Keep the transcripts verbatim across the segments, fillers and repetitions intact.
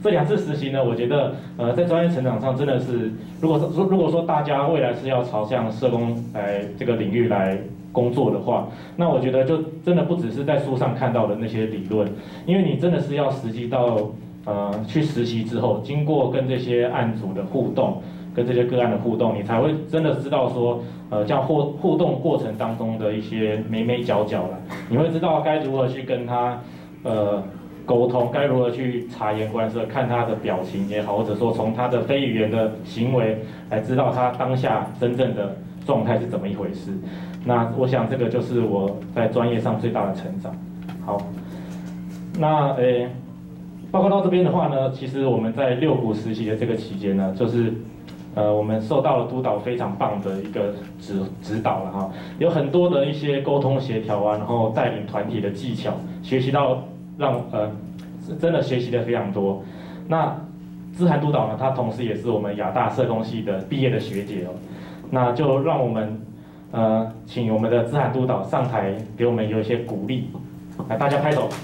这两次实习呢，我觉得呃在专业成长上真的是，如果说如果说大家未来是要朝向社工来这个领域来工作的话，那我觉得就真的不只是在书上看到的那些理论，因为你真的是要实际到呃去实习之后，经过跟这些案组的互动，跟这些个案的互动，你才会真的知道说，呃，这样互互动过程当中的一些眉眉角角了，你会知道该如何去跟他呃沟通，该如何去察言观色，看他的表情也好，或者说从他的非语言的行为来知道他当下真正的状态是怎么一回事。那我想这个就是我在专业上最大的成长。好，那诶，报告到这边的话呢，其实我们在六股实习的这个期间呢，就是呃我们受到了督导非常棒的一个指指导了哈，有很多的一些沟通协调啊，然后带领团体的技巧，学习到让呃真的学习的非常多。那姿涵督导呢，他同时也是我们亚大社工系的毕业的学姐哦，那就让我们。呃，请我们的姿涵督导上台给我们有一些鼓励，来大家拍手。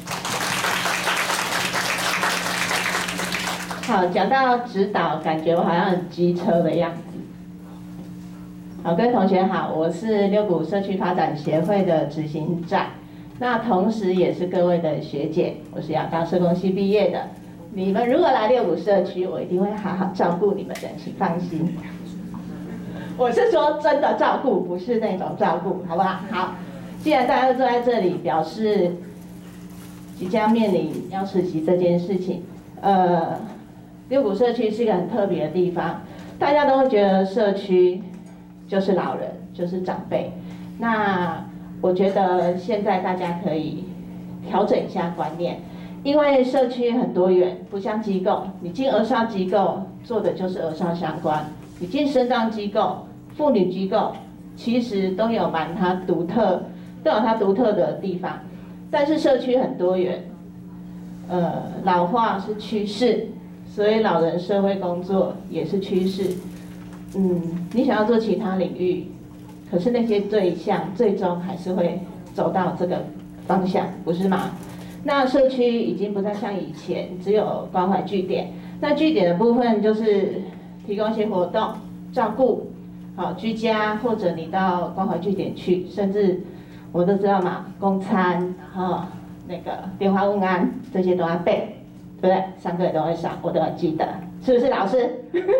好，讲到指导，感觉我好像很机车的样子。好，各位同学好，我是六股社区发展协会的执行长，那同时也是各位的学姐，我是亚大社工系毕业的。你们如果来六股社区，我一定会好好照顾你们的，请放心。我是说真的照顾，不是那种照顾，好不好？好，既然大家都坐在这里，表示即将面临要实习这件事情。呃，六股社区是一个很特别的地方，大家都会觉得社区就是老人，就是长辈。那我觉得现在大家可以调整一下观念，因为社区很多元，不像机构，你进儿少机构做的就是儿少相关，你进身障机构。妇女机构其实都有蛮它独特，都有它独特的地方，但是社区很多元，呃，老化是趋势，所以老人社会工作也是趋势。嗯，你想要做其他领域，可是那些对象最终还是会走到这个方向，不是吗？那社区已经不再像以前只有关怀据点，那据点的部分就是提供一些活动，照顾。好，居家或者你到关怀据点去，甚至我都知道嘛，公餐，然后那个电话问安这些都要背，对不对？上课也都会上，我都要记得，是不是老师？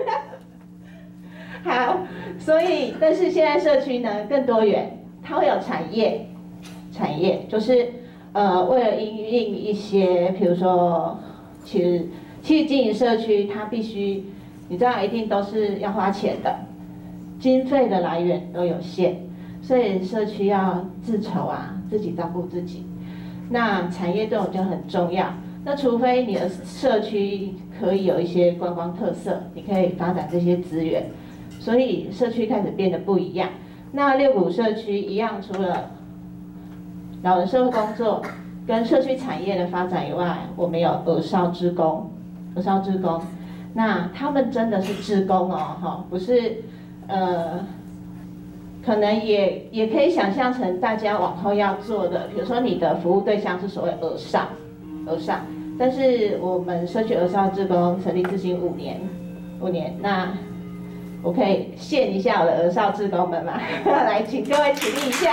好，所以但是现在社区呢更多元，它会有产业，产业就是呃为了因应一些，比如说其实其实经营社区它必须，你知道一定都是要花钱的。经费的来源都有限，所以社区要自筹啊，自己照顾自己。那产业对我就很重要。那除非你的社区可以有一些观光特色，你可以发展这些资源，所以社区开始变得不一样。那六股社区一样，除了老人社会工作跟社区产业的发展以外，我们有儿少志工，儿少志工，那他们真的是志工哦，哈，不是。呃，可能也也可以想象成大家往后要做的，比如说你的服务对象是所谓儿少，儿少，但是我们社区儿少志工成立至今五年，五年，那我可以献一下我的儿少志工们嘛，来，请各位起立一下，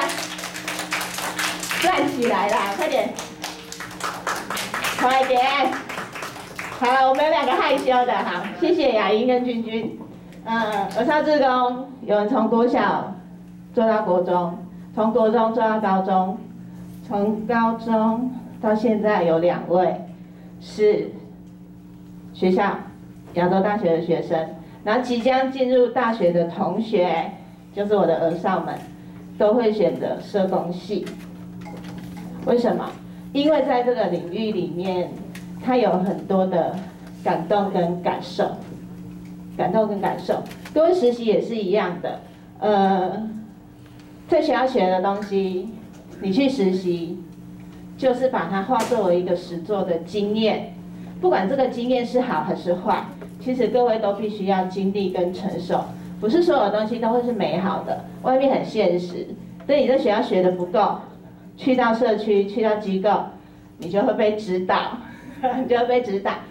站起来啦，快点，快点，好，我们有两个害羞的，好，谢谢雅英跟君君。呃，儿少志工有人从国小做到国中，从国中做到高中，从高中到现在有两位是学校亚洲大学的学生，然后即将进入大学的同学，就是我的儿少们，都会选择社工系。为什么？因为在这个领域里面，他有很多的感动跟感受。感动跟感受，各位实习也是一样的。呃，在学校学的东西，你去实习，就是把它化作为一个实作的经验。不管这个经验是好还是坏，其实各位都必须要经历跟承受。不是所有东西都会是美好的，外面很现实。所以你在学校学的不够，去到社区、去到机构，你就会被指导，你就会被指导。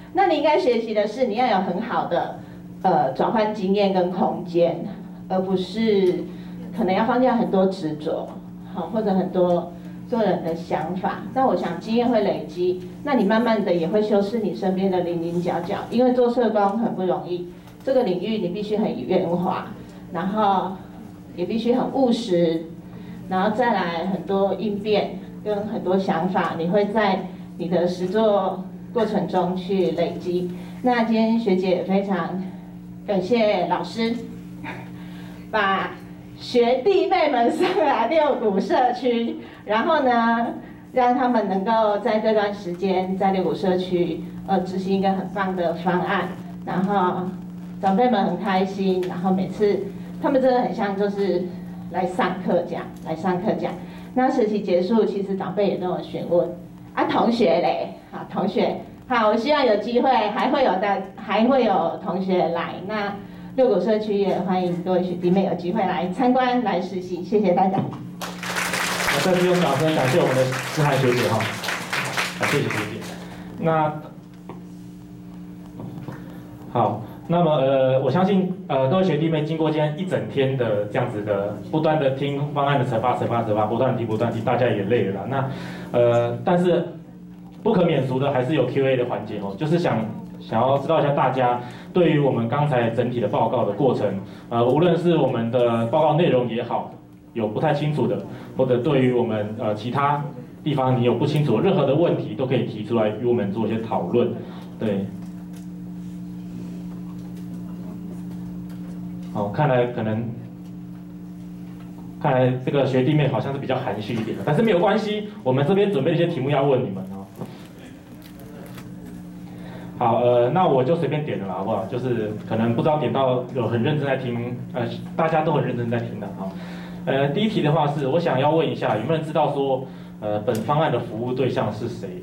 那你应该学习的是你要有很好的呃转换经验跟空间，而不是可能要放下很多执着，好或者很多做人的想法。那我想经验会累积，那你慢慢的也会修饰你身边的零零角角，因为做社工很不容易，这个领域你必须很圆滑，然后也必须很务实，然后再来很多应变跟很多想法，你会在你的实作过程中去累积。那今天学姐也非常感谢老师，把学弟妹们送来六股社区，然后呢，让他们能够在这段时间在六股社区呃执行一个很棒的方案，然后长辈们很开心，然后每次他们真的很像就是来上课这样，来上课这样。那实习结束，其实长辈也都有询问啊，同学嘞，好同学，好，我希望有机会还会有的，还会有同学来。那六股社区也欢迎各位学弟妹有机会来参观、来实习，谢谢大家。 那再次用掌声感谢我们的思涵学姐哈，谢谢学姐。那好。那么呃，我相信呃各位学弟妹经过今天一整天的这样子的不断的听方案的惩罚、惩罚、惩罚，不断地听、不断地听，大家也累了啦。那呃，但是不可免俗的还是有 Q A 的环节哦，就是想想要知道一下大家对于我们刚才整体的报告的过程，呃，无论是我们的报告内容也好，有不太清楚的，或者对于我们呃其他地方你有不清楚的任何的问题，都可以提出来与我们做一些讨论，对。哦，看来可能，看来这个学弟妹好像是比较含蓄一点的，但是没有关系，我们这边准备了一些题目要问你们哦。好，呃，那我就随便点了啦，好不好？就是可能不知道点到有很认真在听，呃，大家都很认真在听的哈。呃，第一题的话是，我想要问一下，有没有人知道说，呃，本方案的服务对象是谁？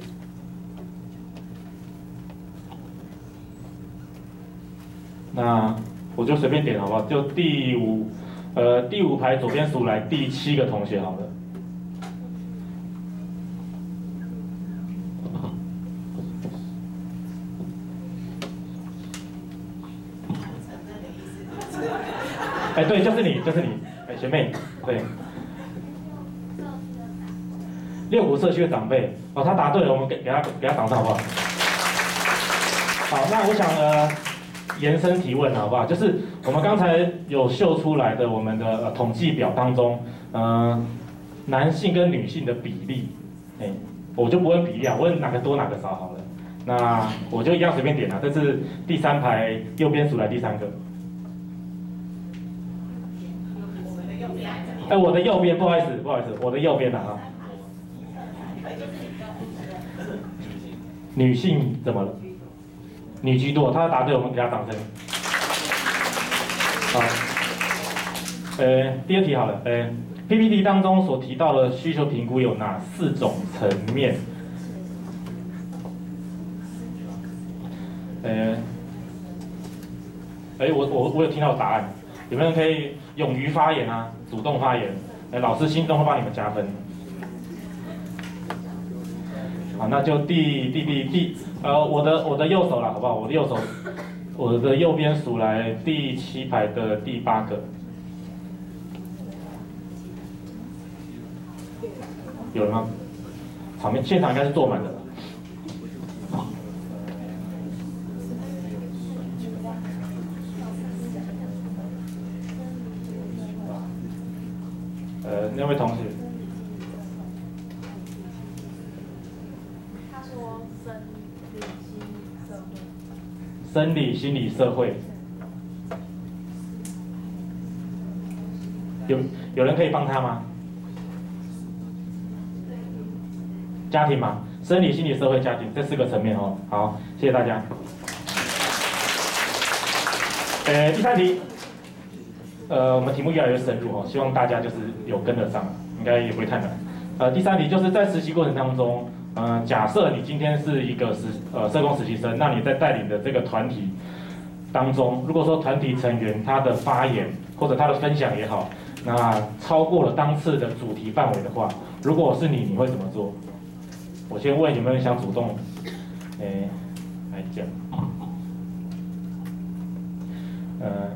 那我就随便点好不好？就第五，呃，第五排左边数来第七个同学好了。哎，对，就是你，就是你，哎，学妹，对。六股社区的长辈，哦，他答对了，我们给给他给他掌声好不好？好，那我想呃。延伸提问好不好？就是我们刚才有秀出来的我们的、呃、统计表当中，呃，男性跟女性的比例，哎，我就不问比例啊，问哪个多哪个少好了。那我就一样随便点啊，这是第三排右边数来第三个。哎，我的右边，不好意思，不好意思，我的右边的啊。女性怎么了？女居多，他答对，我们给他掌声。好，呃，第二题好了，呃 ，P P T 当中所提到的需求评估有哪四种层面？呃，哎，我我我有听到答案，有没有人可以勇于发言啊，主动发言？哎，老师心中会帮你们加分。好，那就第第第第，呃，我的我的右手了，好不好？我的右手，我的右边数来第七排的第八个，有人吗？场面现场应该是坐满的了。呃，那位同学。生理、心理、社会，有有人可以帮他吗？家庭嘛，生理、心理、社会、家庭这四个层面哦。好，谢谢大家。呃，第三题，呃，我们题目越来越深入哦，希望大家就是有跟得上，应该也不会太难。呃，第三题就是在实习过程当中。呃，假设你今天是一个实呃社工实习生，那你在带领的这个团体当中，如果说团体成员他的发言或者他的分享也好，那超过了当次的主题范围的话，如果我是你，你会怎么做？我先问有没有人想主动，诶，来来讲，呃。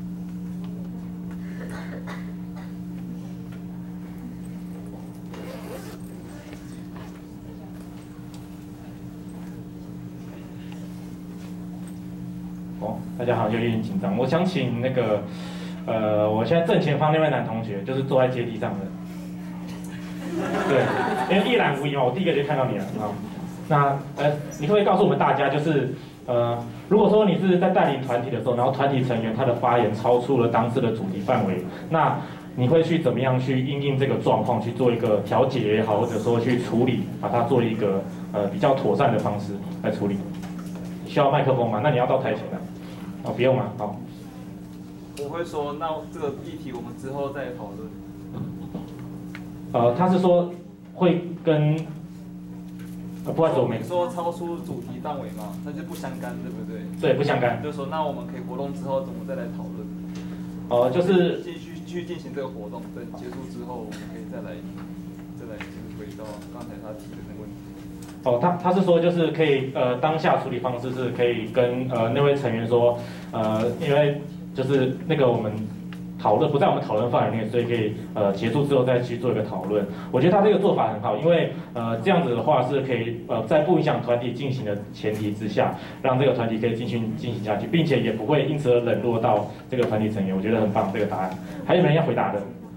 哦，大家好像有点紧张。我想请那个，呃，我现在正前方那位男同学，就是坐在阶梯上的。对，因为一览无遗嘛，我第一个就看到你了啊。那呃，你可不可以告诉我们大家，就是呃，如果说你是在带领团体的时候，然后团体成员他的发言超出了当次的主题范围，那你会去怎么样去因应这个状况去做一个调解也好，或者说去处理，把它做一个呃比较妥善的方式来处理？需要麦克风吗？那你要到台前的。哦，不用了，好。 我会说，那这个议题我们之后再讨论。 呃，他是说会跟，呃，不好意思，我没说超出主题范围嘛，那就不相干，对不对？ 对，不相干。 就是说，那我们可以活动之后怎么再来讨论？ 哦、呃，就是继续继续进行这个活动，等结束之后，我们可以再来再来就是回到刚才他提的那个问题。 哦，他他是说就是可以呃当下处理方式是可以跟呃那位成员说，呃因为就是那个我们讨论不在我们讨论范围内，所以可以呃结束之后再去做一个讨论。我觉得他这个做法很好，因为呃这样子的话是可以呃在不影响团体进行的前提之下，让这个团体可以继续进行下去，并且也不会因此而冷落到这个团体成员。我觉得很棒这个答案。还有没有人要回答的？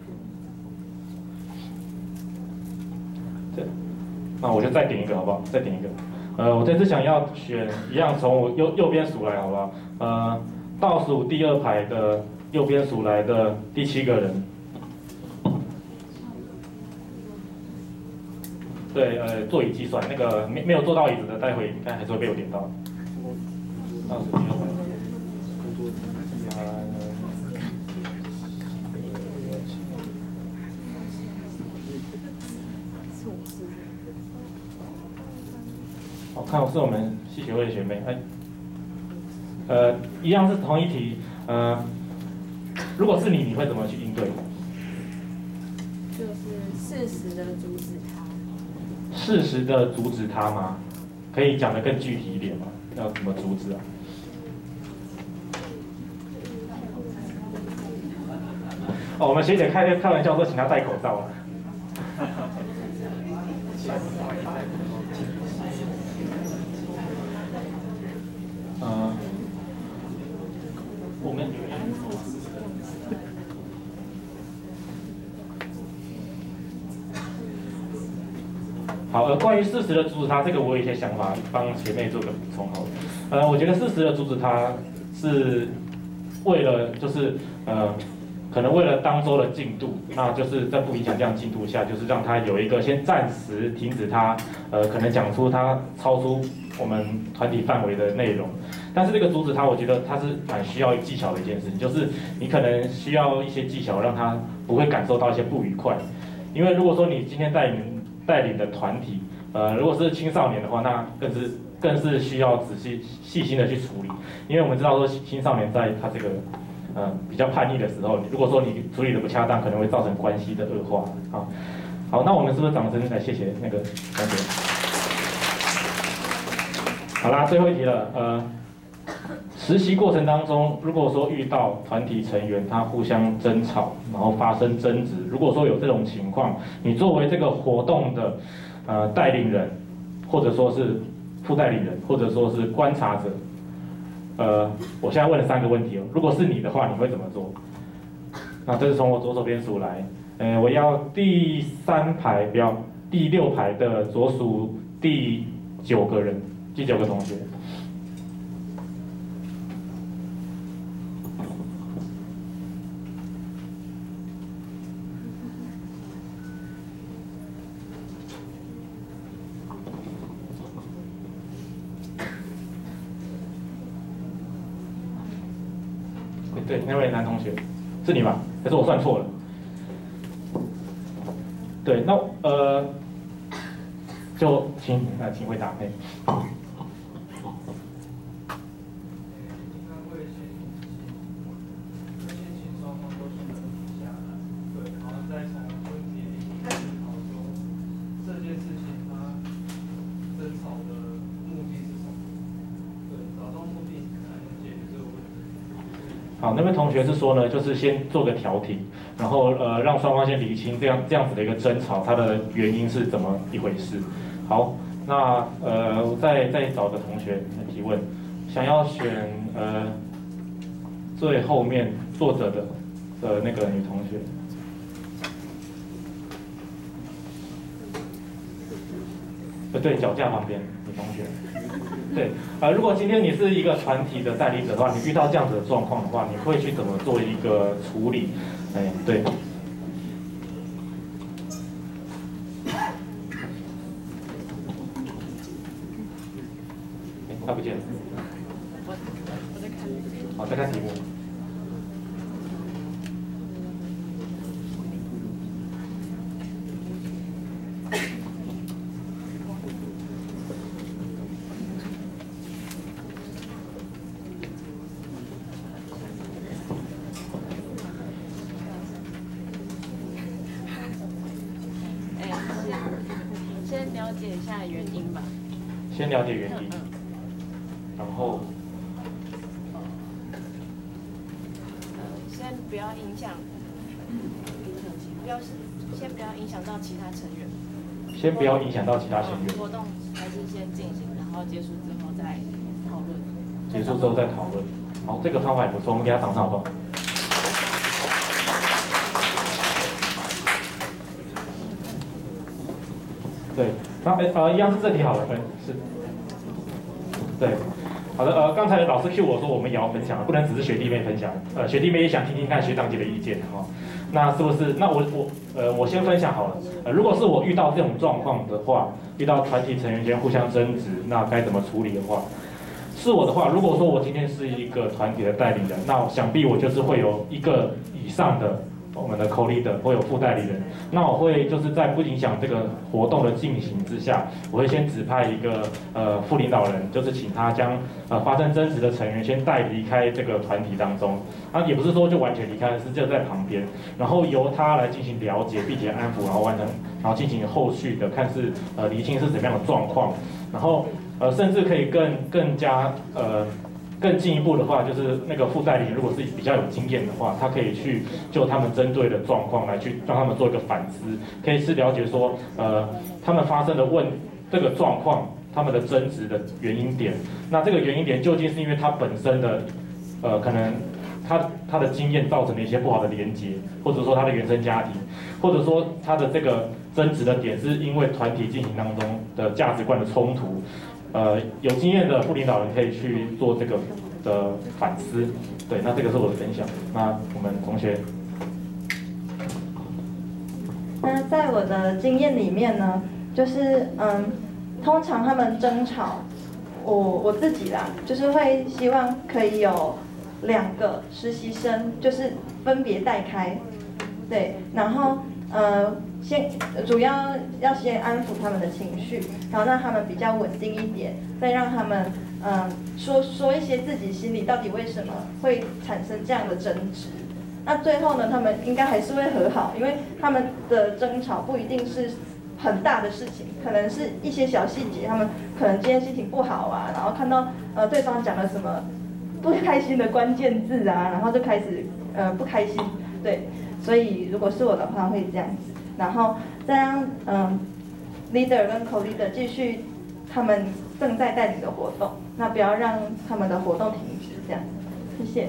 对。那我就再点一个好不好？再点一个。呃，我这次想要选一样从我右右边数来好不好？呃，倒数第二排的右边数来的第七个人。对，呃，座椅计算那个没没有坐到椅子的，待会应该还是会被我点到。倒数第二排。我看我是我们系学会的学妹，哎，呃，一样是同一题，呃，如果是你，你会怎么去应对？ 就是适时的阻止他。 适时的阻止他吗？可以讲得更具体一点吗？要怎么阻止啊？哦，我们学姐开开玩笑说，请他戴口罩啊。呃，我们好，呃，关于适时的阻止他，这个我有一些想法，帮学妹做个补充好了。呃，我觉得适时的阻止他是为了就是呃。可能为了当周的进度，那就是在不影响这样进度下，就是让他有一个先暂时停止他，呃，可能讲出他超出我们团体范围的内容。但是这个阻止他，我觉得他是蛮需要技巧的一件事情，就是你可能需要一些技巧，让他不会感受到一些不愉快。因为如果说你今天带领带领的团体，呃，如果是青少年的话，那更是更是需要仔细细心的去处理，因为我们知道说青少年在他这个。呃，比较叛逆的时候，如果说你处理的不恰当，可能会造成关系的恶化啊。好，那我们是不是掌声来谢谢那个同学？好啦，最后一题了。呃，实习过程当中，如果说遇到团体成员他互相争吵，然后发生争执，如果说有这种情况，你作为这个活动的呃带领人，或者说是副带领人，或者说是观察者。呃，我现在问了三个问题哦。如果是你的话，你会怎么做？那这是从我左手边数来，呃，我要第三排，不要第六排的左数第九个人，第九个同学。对，那位男同学，是你吧？还是我算错了？对，那呃，就请呃，请回答。哎。 好，那位同学是说呢，就是先做个调停，然后呃让双方先理清这样这样子的一个争吵，它的原因是怎么一回事。好，那呃我再再找个同学来提问，想要选呃最后面坐着的的那个女同学。呃，对，脚架旁边，女同学。对，呃，如果今天你是一个团体的代理者的话，你遇到这样子的状况的话，你会去怎么做一个处理？哎，对。哎，他不见了。 我我在看。 好，再看题目。 先了解一下原因吧。 先了解原因，然后， 呃，先不要影响，不要先不要影响到其他成员。 先不要影响到其他成员。 活动还是先进行，然后结束之后再讨论。 结束之后再讨论。好，这个方法也不错，我们给他掌声好不好？对，那呃一样是这题好了，分是，对，好的，呃刚才老师 Q 我说我们也要分享，不能只是学弟妹分享，呃学弟妹也想听听看学长姐的意见哈、哦，那是不是？那我我呃我先分享好了，呃如果是我遇到这种状况的话，遇到团体成员间互相争执，那该怎么处理的话？是我的话，如果说我今天是一个团体的代理人，那想必我就是会有一个以上的我们的 co-leader 会有副代理人，那我会就是在不影响这个活动的进行之下，我会先指派一个呃副领导人，就是请他将呃发生争执的成员先带离开这个团体当中，啊也不是说就完全离开，是就在旁边，然后由他来进行了解，并且安抚，然后完成，然后进行后续的看是呃厘清是怎么样的状况，然后呃甚至可以更更加呃。更进一步的话，就是那个副代理如果是比较有经验的话，他可以去就他们针对的状况来去让他们做一个反思，可以是了解说，呃，他们发生的问这个状况，他们的争执的原因点。那这个原因点究竟是因为他本身的，呃，可能他他的经验造成的一些不好的连结，或者说他的原生家庭，或者说他的这个争执的点是因为团体进行当中的价值观的冲突。呃，有经验的副领导人可以去做这个的反思，对，那这个是我的分享。那我们同学， 那在我的经验里面呢，就是嗯，通常他们争吵，我我自己啦，就是会希望可以有两个实习生，就是分别带开，对，然后呃。先主要要先安抚他们的情绪，然后让他们比较稳定一点，再让他们嗯说说一些自己心里到底为什么会产生这样的争执。那最后呢，他们应该还是会和好，因为他们的争吵不一定是很大的事情，可能是一些小细节，他们可能今天心情不好啊，然后看到呃对方讲了什么不开心的关键字啊，然后就开始呃不开心，对，所以如果是我的话会这样子。然后再让嗯 leader 跟 co-leader 继续他们正在带领的活动，那不要让他们的活动停止，这样，谢谢。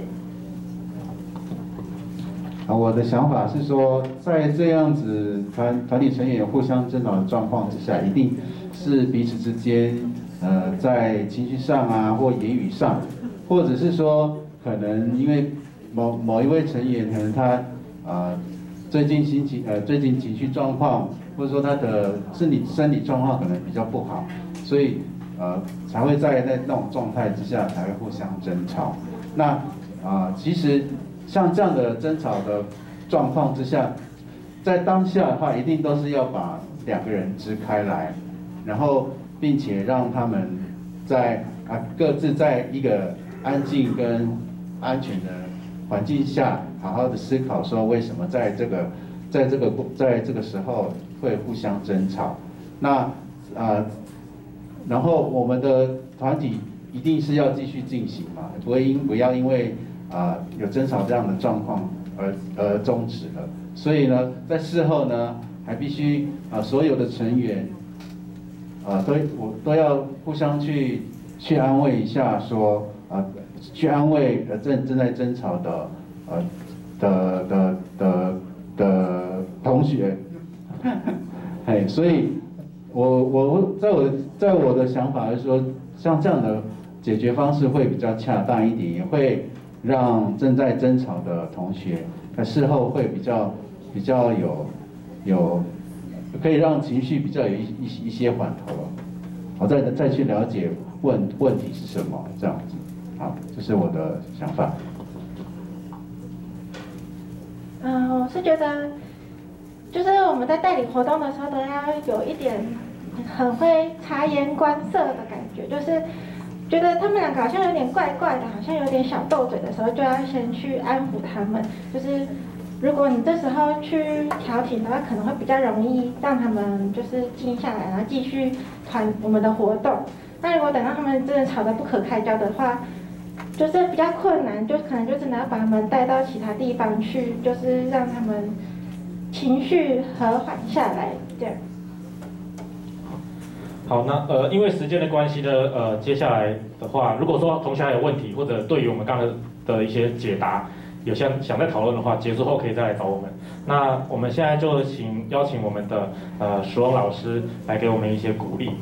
啊，我的想法是说，在这样子团团体成员有互相争吵的状况之下，一定是彼此之间呃在情绪上啊或言语上，或者是说可能因为某某一位成员可能他呃。最近心情呃，最近情绪状况，或者说他的身体身体状况可能比较不好，所以呃才会在那那种状态之下才会互相争吵。那啊、呃，其实像这样的争吵的状况之下，在当下的话，一定都是要把两个人支开来，然后并且让他们在啊各自在一个安静跟安全的环境下，好好的思考说为什么在这个，在这个在这个时候会互相争吵。那啊、呃，然后我们的团体一定是要继续进行嘛，不会因不要因为啊、有争吵这样的状况而而终止了。所以呢，在事后呢，还必须啊、所有的成员啊、都我都要互相去去安慰一下说，啊、去安慰呃正正在争吵的呃的的的的同学，哎，所以我我在我的在我的想法是说，像这样的解决方式会比较恰当一点，也会让正在争吵的同学在事后会比较比较有有可以让情绪比较有一一一些缓和，好，再再去了解问问题是什么这样子，好，这是我的想法。 嗯，我是觉得，就是我们在带领活动的时候，都要有一点很会察言观色的感觉，就是觉得他们两个好像有点怪怪的，好像有点小斗嘴的时候，就要先去安抚他们。就是如果你这时候去调停的话，可能会比较容易让他们就是静下来，然后继续团我们的活动。那如果等到他们真的吵得不可开交的话，就是比较困难，就可能就真的要把他们带到其他地方去，就是让他们情绪和缓下来，这样。 好，那呃，因为时间的关系呢，呃，接下来的话，如果说同学还有问题，或者对于我们刚才的一些解答有想想再讨论的话，结束后可以再来找我们。那我们现在就请邀请我们的呃石龙老师来给我们一些鼓励。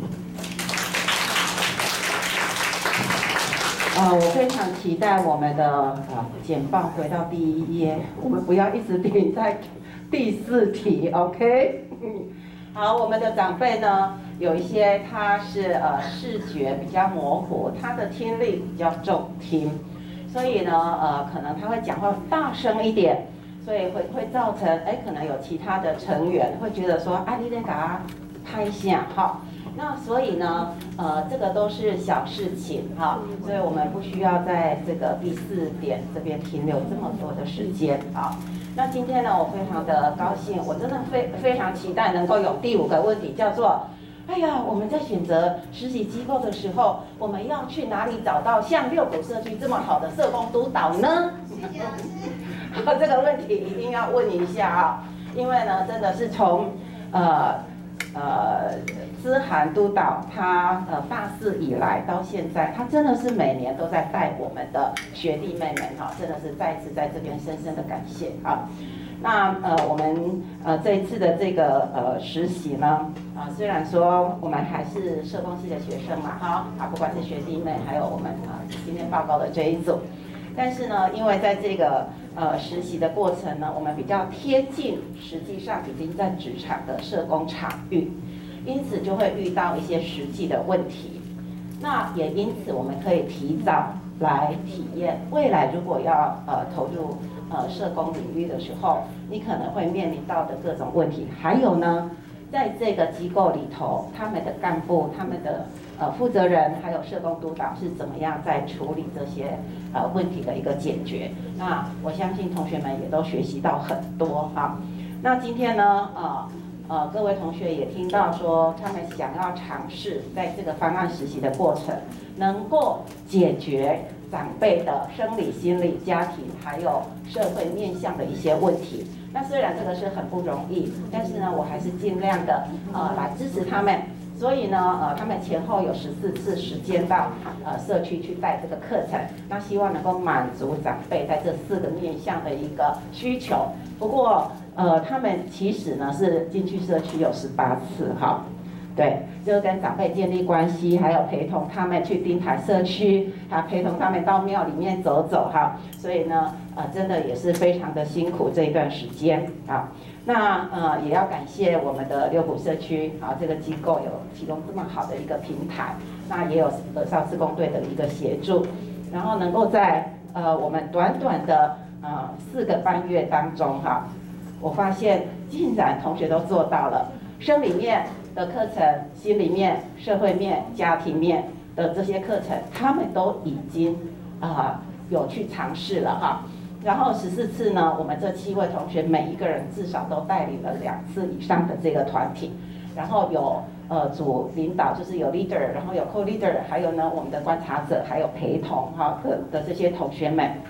呃，我非常期待我们的呃简报回到第一页，我们不要一直停在第四题 ，OK？ 好，我们的长辈呢，有一些他是呃视觉比较模糊，他的听力比较重听，所以呢呃可能他会讲话大声一点，所以会会造成哎可能有其他的成员会觉得说啊你得给他拍一下哈。那所以呢，呃，这个都是小事情哈，所以我们不需要在这个第四点这边停留这么多的时间啊。那今天呢，我非常的高兴，我真的非非常期待能够有第五个问题，叫做，哎呀，我们在选择实习机构的时候，我们要去哪里找到像六股社区这么好的社工督导呢？谢谢老师。好，这个问题一定要问一下啊，因为呢，真的是从呃。呃，资涵督导他呃大四以来到现在，他真的是每年都在带我们的学弟妹们哈，真的是再次在这边深深的感谢啊。那呃我们呃这一次的这个呃实习呢，啊、呃、虽然说我们还是社工系的学生嘛哈，啊不管是学弟妹还有我们啊、呃、今天报告的这一组，但是呢，因为在这个呃实习的过程呢，我们比较贴近实际上已经在职场的社工场域，因此就会遇到一些实际的问题。那也因此我们可以提早来体验未来如果要呃投入呃社工领域的时候，你可能会面临到的各种问题。还有呢，在这个机构里头，他们的干部、他们的呃负责人还有社工督导是怎么样在处理这些呃问题的一个解决。那我相信同学们也都学习到很多哈。那今天呢，呃呃各位同学也听到说，他们想要尝试在这个方案实习的过程，能够解决长辈的生理、心理、家庭还有社会面向的一些问题。那虽然这个是很不容易，但是呢，我还是尽量的呃来支持他们。所以呢，呃，他们前后有十四次时间到呃社区去带这个课程，那希望能够满足长辈在这四个面向的一个需求。不过，呃，他们其实呢是进去社区有十八次哈，对，就是跟长辈建立关系，还有陪同他们去丁台社区，还陪同他们到庙里面走走哈。所以呢，呃，真的也是非常的辛苦这一段时间啊。那呃也要感谢我们的六股社区啊这个机构有提供这么好的一个平台，那也有儿少志工队的一个协助，然后能够在呃我们短短的呃四个半月当中哈，我发现竟然同学都做到了生理面的课程、心理面、社会面、家庭面的这些课程，他们都已经啊、呃、有去尝试了哈。然后十四次呢，我们这七位同学每一个人至少都带领了两次以上的这个团体，然后有呃组领导，就是有 leader， 然后有 co leader， 还有呢我们的观察者，还有陪同哈的的这些同学们。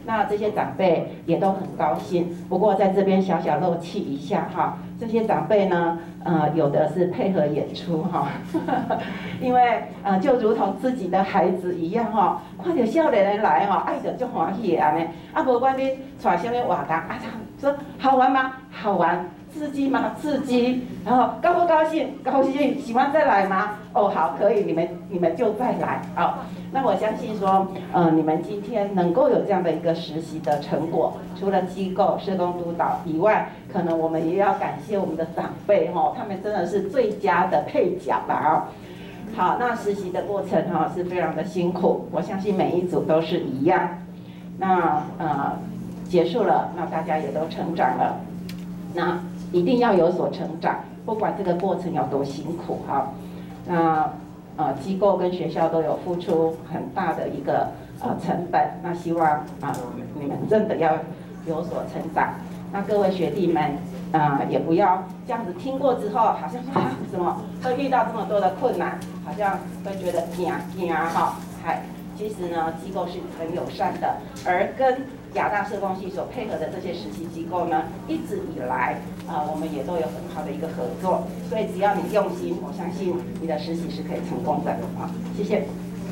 那这些长辈也都很高兴。不过在这边小小漏气一下哈，这些长辈呢，呃，有的是配合演出哈，因为呃就如同自己的孩子一样哈，看到少年人来哈，爱着就欢喜的安尼。啊，无管你带什么活动，啊，说好玩吗？好玩。刺激吗？刺激。然后高不高兴？高兴。喜欢再来吗？哦，好，可以，你们你们就再来。好，那我相信说，呃，你们今天能够有这样的一个实习的成果，除了机构社工督导以外，可能我们也要感谢我们的长辈哈，他们真的是最佳的配角吧啊。好，那实习的过程哈是非常的辛苦，我相信每一组都是一样。那呃结束了，那大家也都成长了，那。一定要有所成长，不管这个过程有多辛苦哈。那呃机构跟学校都有付出很大的一个呃成本，那希望啊、呃、你们真的要有所成长。那各位学弟们啊、呃、也不要这样子听过之后，好像说啊怎么会遇到这么多的困难，好像会觉得惊惊哈。嗨，其实呢机构是很友善的，而跟亚大社工系所配合的这些实习机构呢，一直以来啊、呃，我们也都有很好的一个合作。所以只要你用心，我相信你的实习是可以成功的啊！谢谢。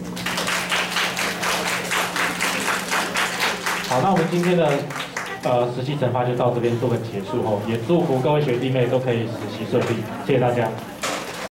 好，那我们今天的呃实习惩罚就到这边做个结束哦，也祝福各位学弟妹都可以实习顺利，谢谢大家。